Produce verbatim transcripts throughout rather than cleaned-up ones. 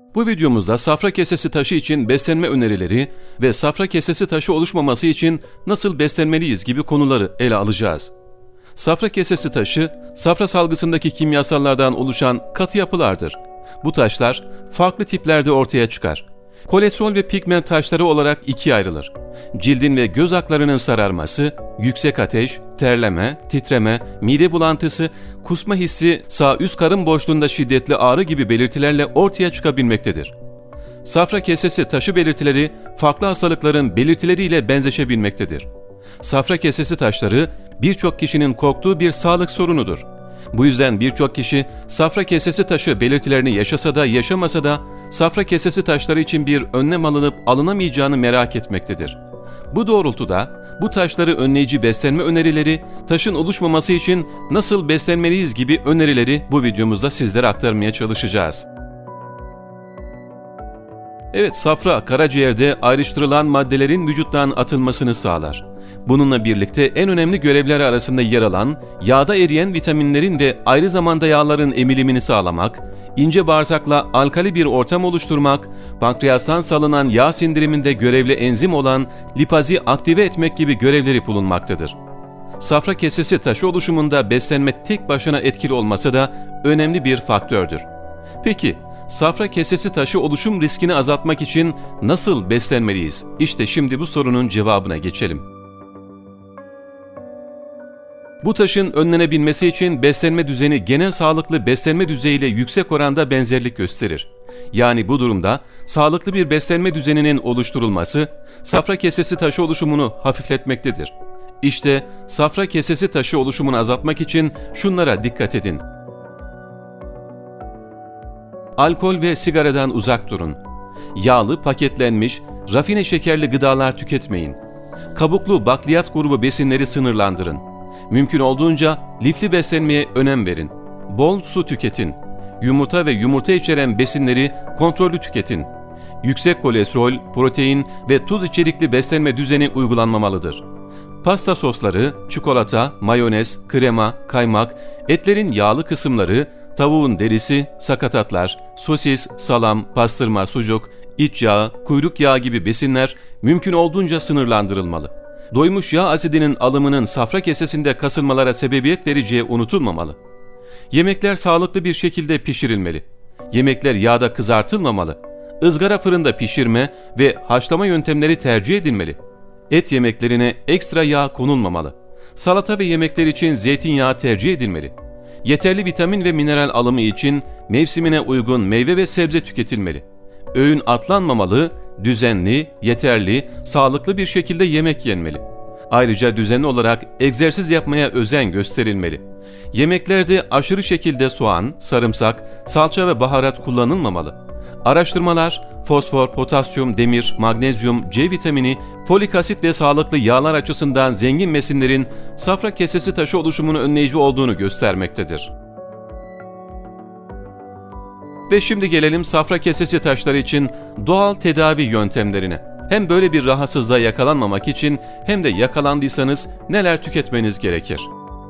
Bu videomuzda safra kesesi taşı için beslenme önerileri ve safra kesesi taşı oluşmaması için nasıl beslenmeliyiz gibi konuları ele alacağız. Safra kesesi taşı, safra salgısındaki kimyasallardan oluşan katı yapılardır. Bu taşlar farklı tiplerde ortaya çıkar. Kolesterol ve pigment taşları olarak ikiye ayrılır. Cildin ve göz aklarının sararması, yüksek ateş, terleme, titreme, mide bulantısı, kusma hissi, sağ üst karın boşluğunda şiddetli ağrı gibi belirtilerle ortaya çıkabilmektedir. Safra kesesi taşı belirtileri farklı hastalıkların belirtileriyle benzeşebilmektedir. Safra kesesi taşları birçok kişinin korktuğu bir sağlık sorunudur. Bu yüzden birçok kişi safra kesesi taşı belirtilerini yaşasa da yaşamasa da safra kesesi taşları için bir önlem alınıp alınamayacağını merak etmektedir. Bu doğrultuda bu taşları önleyici beslenme önerileri, taşın oluşmaması için nasıl beslenmeliyiz gibi önerileri bu videomuzda sizlere aktarmaya çalışacağız. Evet, safra karaciğerde ayrıştırılan maddelerin vücuttan atılmasını sağlar. Bununla birlikte en önemli görevleri arasında yer alan yağda eriyen vitaminlerin ve ayrı zamanda yağların emilimini sağlamak, ince bağırsakla alkali bir ortam oluşturmak, pankreastan salınan yağ sindiriminde görevli enzim olan lipazi aktive etmek gibi görevleri bulunmaktadır. Safra kesesi taşı oluşumunda beslenme tek başına etkili olmasa da önemli bir faktördür. Peki, safra kesesi taşı oluşum riskini azaltmak için nasıl beslenmeliyiz? İşte şimdi bu sorunun cevabına geçelim. Bu taşın önlenebilmesi için beslenme düzeni genel sağlıklı beslenme düzeyiyle yüksek oranda benzerlik gösterir. Yani bu durumda sağlıklı bir beslenme düzeninin oluşturulması, safra kesesi taşı oluşumunu hafifletmektedir. İşte safra kesesi taşı oluşumunu azaltmak için şunlara dikkat edin. Alkol ve sigaradan uzak durun. Yağlı, paketlenmiş, rafine şekerli gıdalar tüketmeyin. Kabuklu bakliyat grubu besinleri sınırlandırın. Mümkün olduğunca lifli beslenmeye önem verin. Bol su tüketin. Yumurta ve yumurta içeren besinleri kontrollü tüketin. Yüksek kolesterol, protein ve tuz içerikli beslenme düzeni uygulanmamalıdır. Pasta sosları, çikolata, mayonez, krema, kaymak, etlerin yağlı kısımları, tavuğun derisi, sakatatlar, sosis, salam, pastırma, sucuk, iç yağı, kuyruk yağı gibi besinler mümkün olduğunca sınırlandırılmalı. Doymuş yağ asidinin alımının safra kesesinde kasılmalara sebebiyet vereceği unutulmamalı. Yemekler sağlıklı bir şekilde pişirilmeli. Yemekler yağda kızartılmamalı. Izgara fırında pişirme ve haşlama yöntemleri tercih edilmeli. Et yemeklerine ekstra yağ konulmamalı. Salata ve yemekler için zeytinyağı tercih edilmeli. Yeterli vitamin ve mineral alımı için mevsimine uygun meyve ve sebze tüketilmeli. Öğün atlanmamalı, düzenli, yeterli, sağlıklı bir şekilde yemek yenmeli. Ayrıca düzenli olarak egzersiz yapmaya özen gösterilmeli. Yemeklerde aşırı şekilde soğan, sarımsak, salça ve baharat kullanılmamalı. Araştırmalar, fosfor, potasyum, demir, magnezyum, C vitamini, folik asit ve sağlıklı yağlar açısından zengin besinlerin safra kesesi taşı oluşumunu önleyici olduğunu göstermektedir. Ve şimdi gelelim safra kesesi taşları için doğal tedavi yöntemlerine. Hem böyle bir rahatsızlığa yakalanmamak için hem de yakalandıysanız neler tüketmeniz gerekir?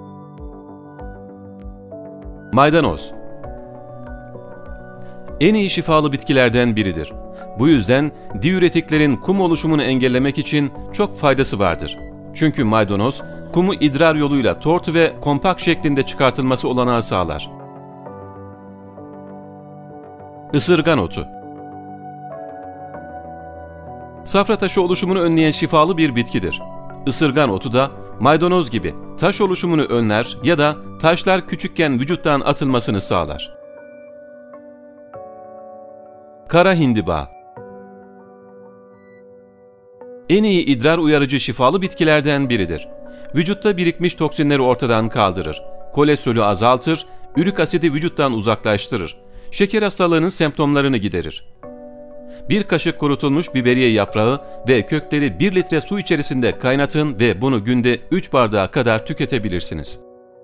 Maydanoz en iyi şifalı bitkilerden biridir. Bu yüzden diüretiklerin kum oluşumunu engellemek için çok faydası vardır. Çünkü maydanoz kumu idrar yoluyla tortu ve kompakt şeklinde çıkartılması olanağı sağlar. Isırgan otu safra taşı oluşumunu önleyen şifalı bir bitkidir. Isırgan otu da maydanoz gibi taş oluşumunu önler ya da taşlar küçükken vücuttan atılmasını sağlar. Kara hindiba en iyi idrar uyarıcı şifalı bitkilerden biridir. Vücutta birikmiş toksinleri ortadan kaldırır. Kolesterolü azaltır, ürik asidi vücuttan uzaklaştırır. Şeker hastalığının semptomlarını giderir. Bir kaşık kurutulmuş biberiye yaprağı ve kökleri bir litre su içerisinde kaynatın ve bunu günde üç bardağa kadar tüketebilirsiniz.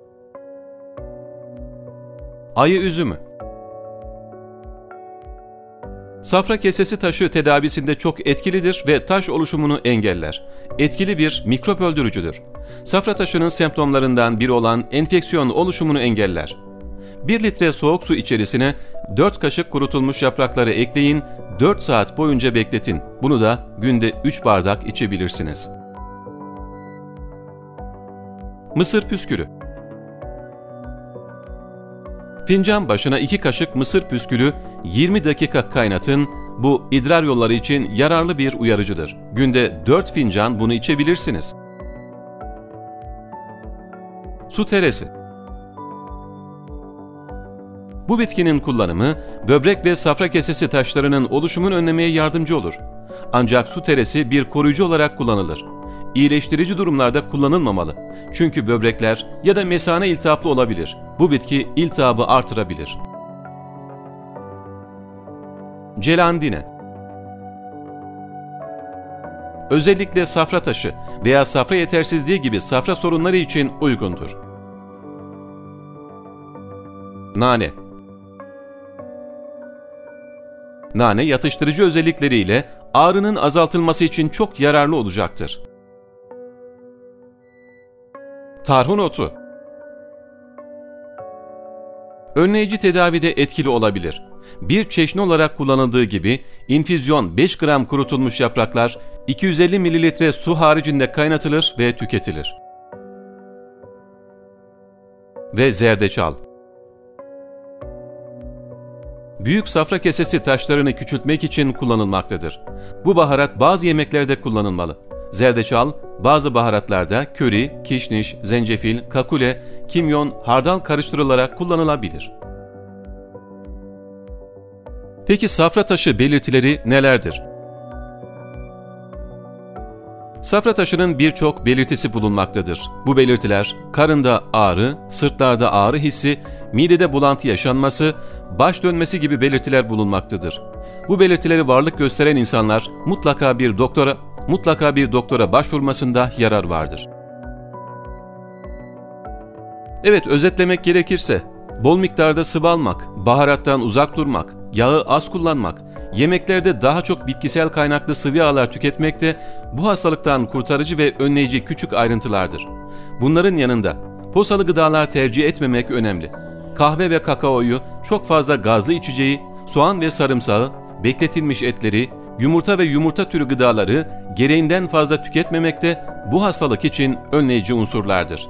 Ayı üzümü safra kesesi taşı tedavisinde çok etkilidir ve taş oluşumunu engeller. Etkili bir mikrop öldürücüdür. Safra taşının semptomlarından biri olan enfeksiyon oluşumunu engeller. bir litre soğuk su içerisine dört kaşık kurutulmuş yaprakları ekleyin, dört saat boyunca bekletin. Bunu da günde üç bardak içebilirsiniz. Mısır püskülü. Fincan başına iki kaşık mısır püskülü yirmi dakika kaynatın. Bu idrar yolları için yararlı bir uyarıcıdır. Günde dört fincan bunu içebilirsiniz. Su teresi. Bu bitkinin kullanımı böbrek ve safra kesesi taşlarının oluşumunu önlemeye yardımcı olur. Ancak su teresi bir koruyucu olarak kullanılır. İyileştirici durumlarda kullanılmamalı. Çünkü böbrekler ya da mesane iltihaplı olabilir. Bu bitki iltihabı artırabilir. Celandine. Özellikle safra taşı veya safra yetersizliği gibi safra sorunları için uygundur. Nane. Nane yatıştırıcı özellikleriyle ağrının azaltılması için çok yararlı olacaktır. Tarhun otu. Önleyici tedavide etkili olabilir. Bir çeşni olarak kullanıldığı gibi infüzyon beş gram kurutulmuş yapraklar iki yüz elli mililitre su haricinde kaynatılır ve tüketilir. Ve zerdeçal. Büyük safra kesesi taşlarını küçültmek için kullanılmaktadır. Bu baharat bazı yemeklerde kullanılmalı. Zerdeçal, bazı baharatlarda köri, kişniş, zencefil, kakule, kimyon, hardal karıştırılarak kullanılabilir. Peki safra taşı belirtileri nelerdir? Safra taşının birçok belirtisi bulunmaktadır. Bu belirtiler karında ağrı, sırtlarda ağrı hissi, midede bulantı yaşanması, baş dönmesi gibi belirtiler bulunmaktadır. Bu belirtileri varlık gösteren insanlar mutlaka bir doktora mutlaka bir doktora başvurmasında yarar vardır. Evet, özetlemek gerekirse bol miktarda sıvı almak, baharattan uzak durmak, yağı az kullanmak, yemeklerde daha çok bitkisel kaynaklı sıvı yağlar tüketmek de bu hastalıktan kurtarıcı ve önleyici küçük ayrıntılardır. Bunların yanında posalı gıdalar tercih etmemek önemli. Kahve ve kakaoyu, çok fazla gazlı içeceği, soğan ve sarımsağı, bekletilmiş etleri, yumurta ve yumurta türü gıdaları gereğinden fazla tüketmemek de bu hastalık için önleyici unsurlardır.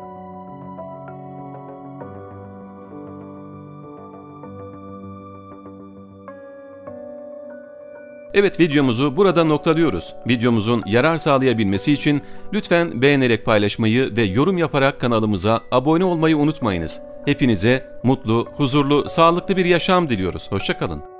Evet, videomuzu burada noktalıyoruz. Videomuzun yarar sağlayabilmesi için lütfen beğenerek paylaşmayı ve yorum yaparak kanalımıza abone olmayı unutmayınız. Hepinize mutlu, huzurlu, sağlıklı bir yaşam diliyoruz. Hoşça kalın.